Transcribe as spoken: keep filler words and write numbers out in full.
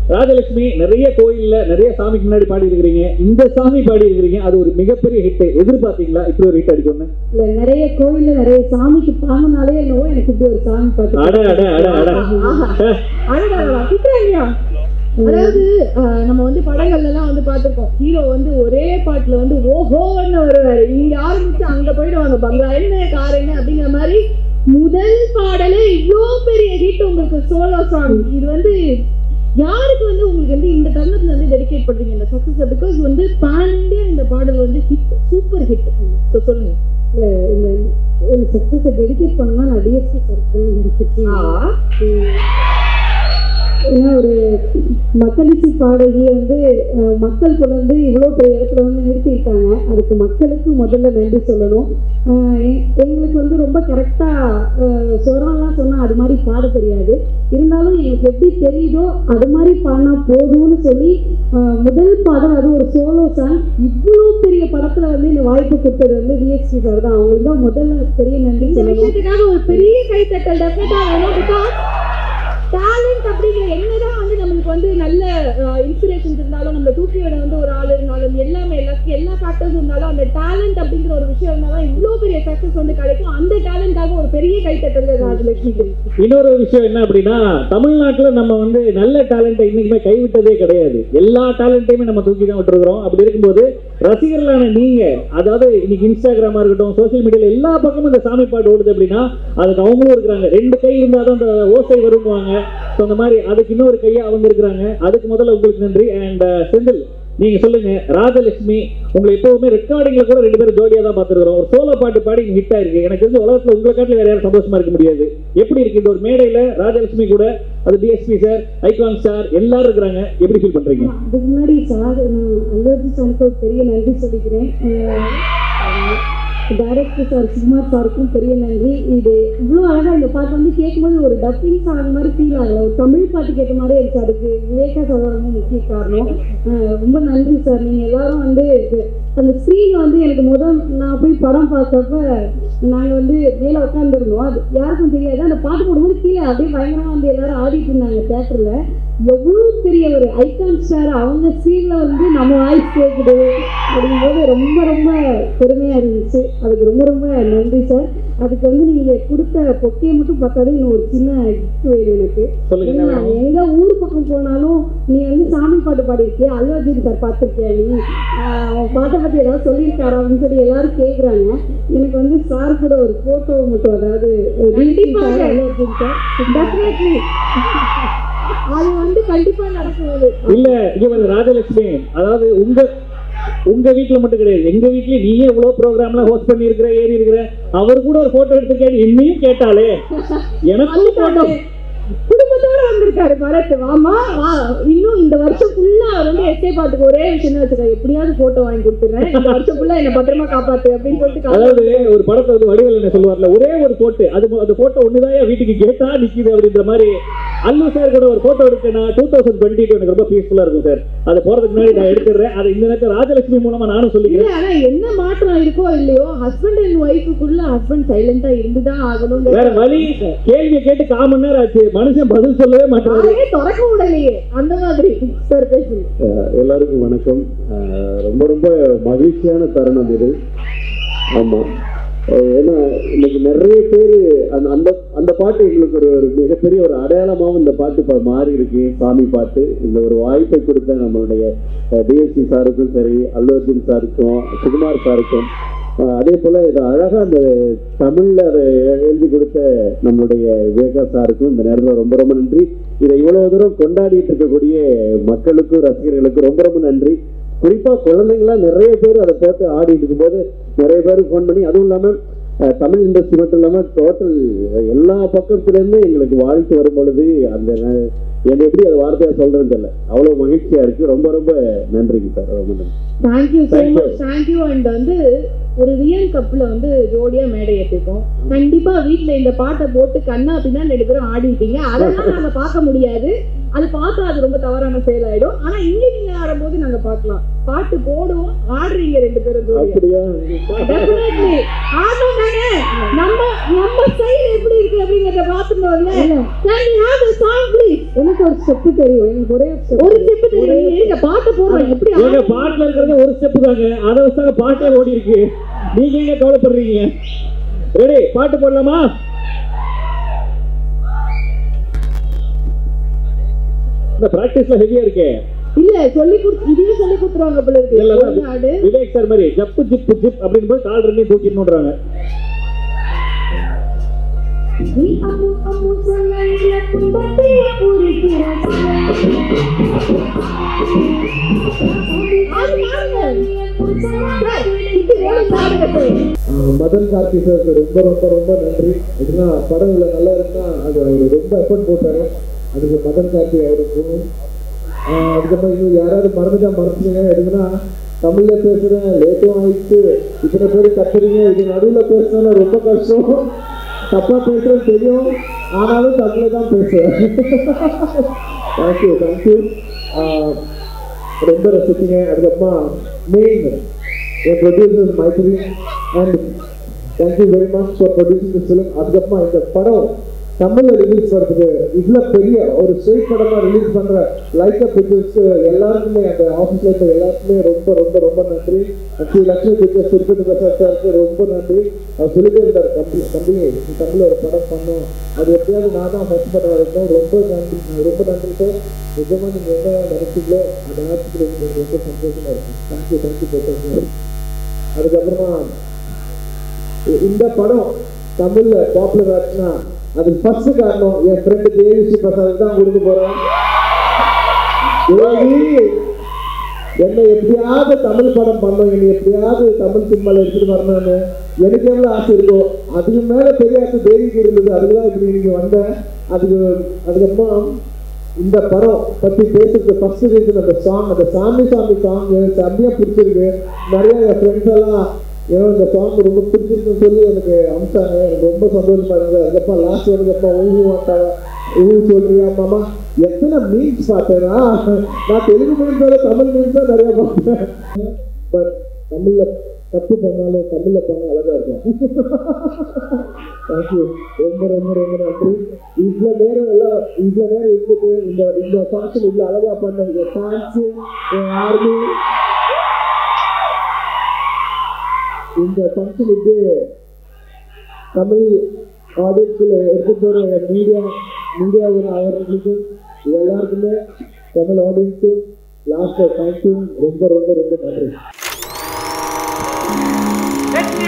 ராஜலட்சுமி நிறைய கோயில்ல நிறைய சாமிக்கு முன்னாடி பாடி இருக்கிறீங்க, இந்த சாமி பாடி இருக்கிறீங்க, அது ஒரு மிகப்பெரிய ஹிட். எதிர்பார்த்தீங்களா இப்படி ஒரு ஹிட் அடிக்கணும்? இல்ல, நிறைய கோயில்ல நிறைய சாமிக்கு பாங்கினாலே என்னவோ எனக்கு இப்படி ஒரு சாமி பாட்டு. அட அட அட அட அடடா. அதாவது நம்ம வந்து படங்கள்ல எல்லாம் வந்து பார்த்திருக்கோம், ஹீரோ வந்து ஒரே பாட்டுல வந்து ஓஹோன்னு வருவாரு, இங்க ஆரம்பிச்சு அங்க போயிடுவாங்க, பங்களா என்ன கார் என்ன அப்படிங்கிற மாதிரி. முதல் பாடலே இவ்வளோ பெரிய ஹிட் உங்களுக்கு, சோலோ சாங். இது வந்து யாருக்கு வந்து உங்களுக்கு வந்து இந்த தருணத்துல வந்து டெடிகேட் பண்றீங்க இந்த சக்சஸ்? பிகாஸ் வந்து பேன் இந்தியா இந்த பாடல் வந்து ஹிட், சூப்பர் ஹிட். ஸோ சொல்லுங்க. இந்த சக்சஸை டெடிகேட் பண்ணா நான் டிஎஸ்பி சார். ஏன்னா ஒரு மக்களிசை பாடகியை வந்து மக்கள் கொண்டு வந்து இவ்வளோ பெரிய இடத்துல வந்து நிறுத்தியிருக்காங்க. அதுக்கு மக்களுக்கு முதல்ல நன்றி சொல்லணும். எங்களுக்கு வந்து ரொம்ப கரெக்டாக சொரம்லாம் சொன்னால் அது மாதிரி பாட தெரியாது, இருந்தாலும் எங்களுக்கு எப்படி தெரியுதோ அது மாதிரி பாடினா போதும்னு சொல்லி முதல் பாடல் அது ஒரு சோலோ சாங். இவ்வளோ பெரிய படத்தில் வந்து இந்த வாய்ப்பு கொடுத்தது வந்து டிஎஸ்பி சார் தான். அவங்களுக்கு தான் முதல்ல பெரிய நன்றி. இந்த விஷயத்துக்காக ஒரு பெரிய கைத்தட்டல் டெஃபினட்டாக வேணும். பிகாஸ் டேலண்ட் அப்படிங்கிற என்னதான் வந்து நம்மளுக்கு வந்து நல்ல இன்ஸ்பிரேஷன்ஸ் இருந்தாலும், நம்ம தூக்கியோட வந்து ஒரு ஆள் இருந்தாலும், எல்லாமே எல்லாத்துக்கும் எல்லா ஃபேக்டர்ஸ் இருந்தாலும், அந்த டேலண்ட் அப்படிங்கிற ஒரு விஷயம் இருந்தாலும் இவ்வளோ பெரிய சக்ஸஸ் வந்து கிடைக்கும். அந்த டேலண்டாக ஒரு பெரிய கைத்தட்டல் ராஜலட்சுமி. இன்னொரு விஷயம் என்ன அப்படின்னா, தமிழ்நாட்டில் நம்ம வந்து நல்ல டேலண்ட்டை இன்னைக்குமே கைவிட்டதே கிடையாது. எல்லா டேலண்ட்டையுமே நம்ம தூக்கி தான் விட்டுருக்கிறோம். அப்படி இருக்கும்போது ரசிகர்களான நீங்க, அதாவது இன்னைக்கு இன்ஸ்டாகிராமா இருக்கட்டும், சோசியல் மீடியாவில் எல்லா பக்கமும் இந்த சாமி பாட்டு ஓடுது அப்படின்னா அதுக்கு அவங்களும் இருக்கிறாங்க. ரெண்டு கை இருந்தால் தான் அந்த ஓசை வருவாங்க. ஸோ அந்த மாதிரி அதுக்கு இன்னொரு கையா அவங்க இருக்கிறாங்க. அதுக்கு முதல்ல உங்களுக்கு நன்றி. அண்ட் செந்தில், நீங்க சொல்லுங்க, ராஜலட்சுமி உங்களை எப்பவுமே ரெக்கார்டிங்ல கூட ரெண்டு பேரும் ஜோடியா தான் பார்த்துருக்கிறோம். ஒரு சோலோ பாட்டு பாடி ஹிட் ஆயிருக்கு. எனக்கு தெரிஞ்ச உலகத்துல உங்களை காட்டில வேற யாரும் சந்தோஷமா இருக்க முடியாது. எப்படி இருக்கு இந்த ஒரு மேடையில ராஜலட்சுமி கூட, அது டிஎஸ்பி சார், ஐகான் சார் எல்லாரும் இருக்கிறாங்க, எப்படி ஃபீல் பண்றீங்க? அதுக்கு முன்னாடி சார் அல்லர்ஜி சாருக்கு பெரிய நன்றி சொல்லிக்கிறேன். டைரக்டர் சார் சுகுமார் சாருக்கும் பெரிய நன்றி. இது இவ்வளோ அழகாக இந்த பாட்டு வந்து கேட்கும்போது ஒரு டப்பிங் சாங் மாதிரி ஃபீல் ஆகல, ஒரு தமிழ் பாட்டு கேட்ட மாதிரி இருந்துச்சு. அதுக்கு விவேகா சார் ரொம்ப முக்கிய காரணம். ரொம்ப நன்றி சார். நீங்கள் எல்லாரும் வந்து அந்த ஸ்க்ரீன் வந்து எனக்கு முதல் நான் போய் படம் பார்த்தப்ப நாங்கள் வந்து மேலே உட்காந்துருந்தோம், அது யாருக்கும் தெரியாது. அந்த பாட்டு போடும்போது கீழே அப்படியே பயங்கரமாக வந்து எல்லாரும் ஆடிட்டு இருந்தாங்க தேட்டரில். எவ்வளோ பெரிய ஒரு ஐகான் ஸ்டார் அவங்க ஸ்க்ரீனில் வந்து நம்ம வாய்ஸ் கேட்குது அப்படிங்கும்போது ரொம்ப ரொம்ப பெருமையாக இருந்துச்சு. அதுக்கு ரொம்ப ரொம்ப நன்றி சார். அதுக்கு வந்து நீங்கள் கொடுத்த பொக்கையை மட்டும் பார்த்தாலே இன்னும் ஒரு சின்ன கிஃப்ட் வேணும் எனக்கு. எங்க ஊர் பக்கம் போனாலும் நீ வந்து சாமி பாட்டு பாடியிருக்கியா, அல்லு அர்ஜுன் சார் பார்த்துருக்கியா, நீ அவன் பாட்டை பற்றி ஏதாவது சொல்லியிருக்காரா அப்படின்னு சொல்லி எல்லாரும் கேட்குறாங்க. எனக்கு வந்து சார் கூட ஒரு ஃபோட்டோ மட்டும், அதாவது sir Allu Arjun sir definitely அது வந்து கண்டிப்பா நடக்குது. இல்ல இங்க ராஜலட்சுமி, அதாவது உங்க உங்க வீட்டுல மட்டும் கிடையாது, எங்க வீட்லயே நீங்க எவ்வளவு ப்ரோக்ராம்லாம் ஹோஸ்ட் பண்ணி இருக்கிற, ஏறி இருக்கிற, அவர் கூட ஒரு போட்டோ எடுத்துக்கேன் இன்னையும் கேட்டாலே எனக்கும் போட்டோ குடும்பத்தோட வந்திருக்காரு பரத். வாமா வா, இன்னும் இந்த வருஷம் ஃபுல்லா அவர் வந்து எஸ்கே பாட்டுக்கு ஒரே விஷயம் வச்சுக்கா, எப்படியாவது போட்டோ வாங்கி கொடுத்துறேன், இந்த வருஷம் ஃபுல்லா என்ன பத்திரமா காப்பாத்து அப்படின்னு சொல்லிட்டு. அதாவது ஒரு படத்தை வந்து வடிவேல் என்ன சொல்லுவார்ல, ஒரே ஒரு போட்டு அது அந்த போட்டோ ஒண்ணுதான் வீட்டுக்கு கேட்டா நிக்குது அப்படின்ற மாதிரி. அல்லு சார் கூட ஒரு போட்டோ எடுத்தேன்னா டூ தௌசண்ட் டுவெண்ட்டி டூ எனக்கு ரொம்ப பீஸ்ஃபுல்லா இருக்கும் சார். அதை போறதுக்கு முன்னாடி நான் எடுத்துடுறேன். அதை இந்த நேரத்தில் ராஜலட்சுமி மூலமா நானும் சொல்லிக்கிறேன். ஆனா என்ன மாற்றம் இருக்கோ இல்லையோ, ஹஸ்பண்ட் அண்ட் ஒய்ஃபுக்குள்ள ஹஸ்பண்ட் சைலண்டா இருந்துதான் ஆகணும். வேற வழி, கேள்வியை கேட்டு கால் மணி நேரம் ஆச்சு, மனுஷன் பதில் சொல்லவே மாட்டாரு, தொடக்க உடலையே அந்த மாதிரி. சார் பேசுங்க. எல்லாருக்கும் வணக்கம். ரொம்ப ரொம்ப மகிழ்ச்சியான தருணம் இது. ஆமா, ஏன்னா இன்னைக்கு நிறைய பேர் அந்த அந்த அந்த பாட்டு எங்களுக்கு ஒரு ஒரு மிகப்பெரிய ஒரு அடையாளமாகவும் இந்த பாட்டு இப்போ மாறி இருக்கு. சாமி பாட்டு இந்த ஒரு வாய்ப்பை கொடுத்த நம்மளுடைய டிஎஸ்பி சாருக்கும் சரி, அல்லு அர்ஜுன் சாருக்கும், சுகுமார் சாருக்கும், அதே போல் இதை அழகாக அந்த தமிழில் அதை எழுதி கொடுத்த நம்மளுடைய விவேகா சாருக்கும் இந்த நேரத்தில் ரொம்ப ரொம்ப நன்றி. இதை இவ்வளோ தூரம் கொண்டாடிட்டு இருக்கக்கூடிய மக்களுக்கும் ரசிகர்களுக்கும் ரொம்ப ரொம்ப நன்றி. குறிப்பாக குழந்தைங்களாம் நிறைய பேர் அதை போட்டு ஆடிட்டு இருக்கும்போது நிறைய பேர் ஃபோன் பண்ணி, அதுவும் இல்லாமல் தமிழ் இண்டஸ்ட்ரி மட்டும் இல்லாமல் டோட்டல் எல்லா பக்கத்துலேருந்து எங்களுக்கு வாழ்த்து வரும் பொழுது அந்த என்ன எப்படி அது வார்த்தையாக சொல்கிறது தெரியல, அவ்வளோ மகிழ்ச்சியாக இருக்குது. ரொம்ப ரொம்ப நன்றிங்க சார். ரொம்ப நன்றி. Thank you so much. Thank you. And வந்து ஒரு ரியல் கப்பில் வந்து ஜோடியாக மேடை ஏற்றிருக்கோம். கண்டிப்பாக வீட்டில் இந்த பாட்டை போட்டு கண்ணா அப்படின்னா ரெண்டு பேரும் ஆடிட்டீங்க. அதெல்லாம் நாங்கள் பார்க்க முடியாது, அது பார்த்தா அது ரொம்ப தவறான செயல் ஆயிடும். ஆனா இங்க நீங்க ஆடும்போது நாங்க பார்க்கலாம், பாட்டு போடுவோம், ஆடுறீங்க ரெண்டு பேரும் ஜோடியா. டெஃபினெட்லி ஆடும் தானே. நம்ம நம்ம ஸ்டைல் எப்படி இருக்கு இருக்கு அப்படிங்கறத பாத்துறோம்ல. Can we have the song please? எனக்கு ஒரு ஸ்டெப் தெரியும், எனக்கு ஒரே ஒரு ஸ்டெப் தெரியும். நீங்க பாட்டு போறோம் எப்படி ஏங்க பாட்டுல இருக்கிறது ஒரு ஸ்டெப் தாங்க, அதை வச்சாங்க பாட்டே ஓடி இருக்கு. நீங்க எங்க கவலைப்படுறீங்க? ரெடி, பாட்டு போடலாமா? இந்த பிராக்டிஸ்ல ஹெவியா இருக்கே. இல்ல சொல்லி கொடுத்து இதே சொல்லி கொடுத்துருவாங்க போல இருக்கு. ஒரு நாடு விவேக் சார் மாதிரி ஜப்பு ஜிப்பு ஜிப் அப்படின்னு போய் கால் ரெண்டையும் தூக்கிடணும்ன்றாங்க. மதன் கார்த்தி சார் ரொம்ப ரொம்ப ரொம்ப நன்றி. இதுனா படம் இல்லை நல்லா இருந்தா அது அவர் ரொம்ப எஃபர்ட் போட்டாரு. அதுக்கு மதன் கார்த்தி அவருக்கு. அதுக்கப்புறம் இன்னும் யாராவது மறந்துட்டா மறந்துங்க. எதுக்குன்னா தமிழ்ல பேசுறேன், லேட்டும் ஆயிடுச்சு, இத்தனை பேர் கத்துறீங்க, இது நடுவில் பேசுனா ரொம்ப கஷ்டம், தப்பா பேசுறேன்னு தெரியும், ஆனாலும் தமிழ்ல தான் பேசுறேன். தேங்க்யூ தேங்க்யூ ரொம்ப ரசிச்சிங்க. அதுக்கப்புறமா மெயின் என் producer Mythri and thank you very much for producing this film. அதுக்கப்புறமா இந்த படம் தமிழ்ல ரிலீஸ் பண்ணுறது இவ்வளோ பெரிய ஒரு ஸ்ட்ரெயிட் படமாக ரிலீஸ் பண்ணுற லைக்கா பிக்சர்ஸ் எல்லாருக்குமே, அந்த ஆஃபீஸில் இருக்க எல்லாருக்குமே ரொம்ப ரொம்ப ரொம்ப நன்றி. ஸ்ரீ லட்சுமி பிக்சர்ஸ் திருப்பதி பிரசாத் சாருக்கு ரொம்ப நன்றி. அவர் சொல்லிட்டே இருந்தார், தம்பி தம்பி தமிழில் ஒரு படம் பண்ணோம், அது எப்படியாவது நான் தான் ஃபஸ்ட் படம் இருக்கேன், ரொம்ப நன்றி ரொம்ப நன்றி சார். நிஜமாக நீங்கள் என்ன நினைச்சிங்களோ அந்த நேரத்துக்கு எனக்கு ரொம்ப சந்தோஷமாக இருக்கும். தேங்க்யூ தேங்க்யூ போட்டு. அதுக்கப்புறமா இந்த படம் தமிழ்ல பாப்புலர் ஆச்சுன்னா அதுக்கு ஃபர்ஸ்ட் காரணம் என் ஃப்ரெண்டு தேவிஸ்ரீ பிரசாத் தான் கொடுக்க போறேன். தேவி என்னை எப்படியாவது தமிழ் படம் பண்ணோம், என்னை எப்படியாவது தமிழ் சினிமாவில் எடுத்துட்டு வரணும்னு எனக்கு எவ்வளோ ஆசை இருக்கோ அதுக்கு மேலே பெரிய ஆசை தேவிக்கு இருந்தது. அதுதான் இப்படி இன்னைக்கு வந்தேன். அதுக்கு அதுக்கப்புறம் இந்த படம் பற்றி பேசுறது ஃபர்ஸ்ட் ரீசன் அந்த சாங், அந்த சாமி சாமி சாங் செம்மையாக பிடிச்சிருக்கு. நிறைய என் ஃப்ரெண்ட்ஸ் எல்லாம் ஏன்னா இந்த சாங் ரொம்ப பிடிச்சிருக்குன்னு சொல்லி எனக்கு அமிச்சாங்க. எனக்கு ரொம்ப சந்தோஷமா இருந்தது. அதுக்கப்புறம் லாஸ்ட் வந்ததுக்கப்புறம் ஊஹூ வந்தாங்க, ஊஹூ சொல்றியா மாமா, எத்தனை மீன்ஸ் பார்த்தேன்னா நான் தெலுங்கு மீன்ஸோட தமிழ் மீன்ஸ் தான் நிறைய பார்த்தேன். பட் தமிழ்ல தப்பு பண்ணாலும் தமிழ்ல பண்ண அழகா இருக்கும். தேங்க்யூ ரொம்ப ரொம்ப ரொம்ப நன்றி. இவ்வளோ நேரம் எல்லாம் இவ்வளோ நேரம் இருந்துட்டு இந்த இந்த ஃபங்க்ஷன் இவ்வளோ அழகா பண்ண தேங்க்ஸ் ஆர்மி. இந்த ஃபங்க்ஷனுக்கு தமிழ் ஆடியன்ஸில் எடுத்து போகிற மீடியா மீடியாவில் அவர்களுக்கு எல்லாருக்குமே தமிழ் ஆடியன்ஸு லாஸ்ட்டாக தேங்க்யூ ரொம்ப ரொம்ப ரொம்ப நன்றி.